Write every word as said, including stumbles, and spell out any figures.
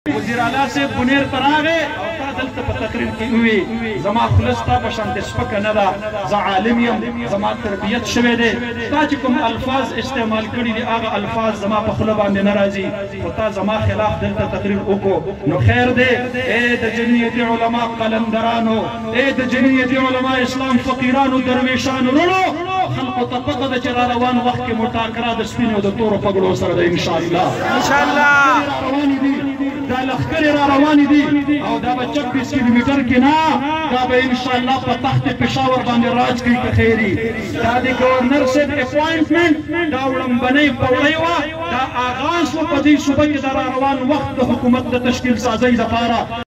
وزیر اعلی سے بنیر تراغه او تا دلته په تقریر کې وی زما خلصتا په شان د سپک نه دا ز عالم یم زما تربیت شوه دي تا چې کوم الفاظ استعمال کړي دي هغه الفاظ زما په خله باندې ناراضي او تا زما خلاف دلته تقریر وکړو نو خیر دی اے د جمعیت علما قلندرانو اے د جمعیت علما اسلام فقیرانو درویشانو ورونو خلق تفقد د چر روان وخت کې مټاکرا د سپینو د تورو پګړو سره د ان شاء الله ان شاء الله روان دي دا لخر را روان دي او دا به چوبیس کیلومتر کې نه دا به ان شاء الله په تخت پېښور باندې راج کوي که خیری دا د گورنر صاحب اپوینټمنټ دا وړاندې پوړی و دا آغاز په دې صوبه کې دا روان وخت د حکومت د تشکیل سازۍ لپاره